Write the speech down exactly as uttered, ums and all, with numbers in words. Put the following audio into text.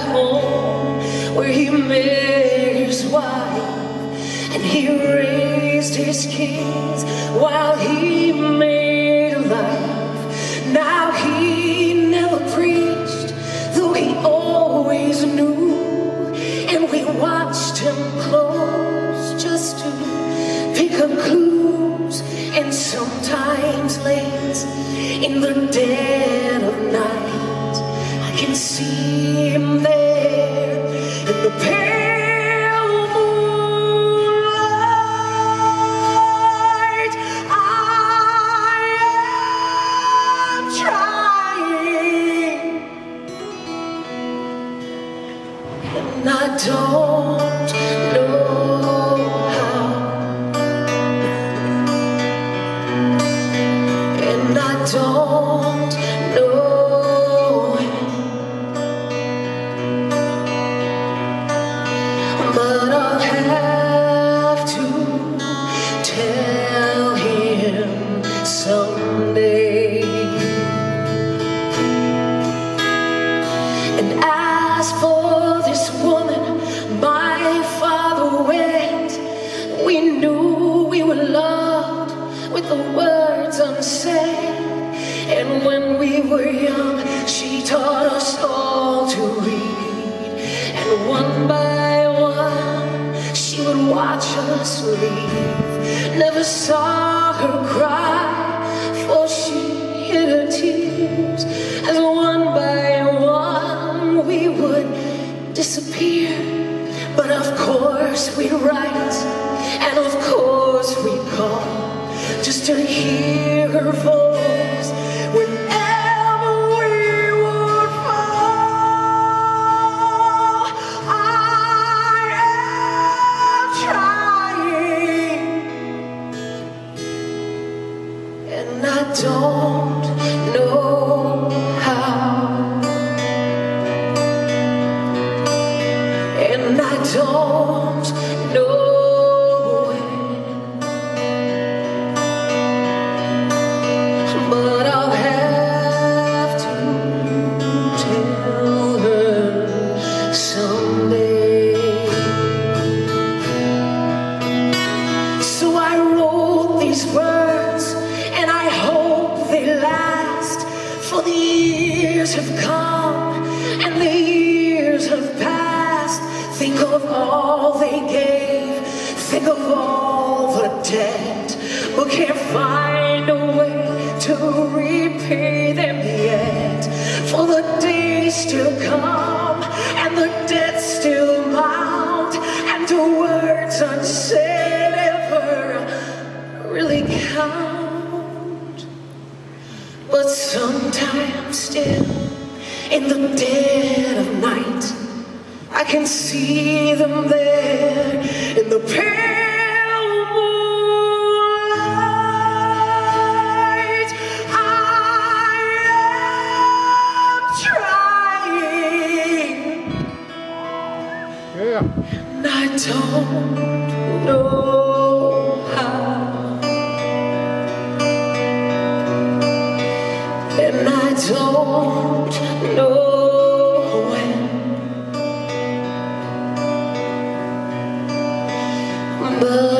home where he met his wife, and he raised his kids while he made a life. Now he never preached, though he always knew, and we watched him close just to pick up clues. And sometimes late in the dead of night, I can see him there in the pale moonlight. I am trying, and I don't know how, and I don't know when, but I'll have to tell him someday. And as for this woman my father wed, we knew we were loved with the words unsaid. And when we were young, she taught us all to read, and one by one she would watch us leave. Never saw her cry, for she hid her tears, as one by one we would disappear. But of course we'd write, and of course we'd call, just to hear her voice whenever we would fall. I am trying, and I don't know how, and I don't know when, but I'll have to tell her someday. So I wrote these words, and I hope they last, for the years have come and the years have passed. Think of all they gave, think of all the debt, but can't find a way to repay them yet. For the days still come, and the debts still mount, and the words unsaid ever really count. But sometimes still, in the dead of night, I can see them there in the pale moonlight. I am trying, Yeah. and I don't know how, and I don't know when, but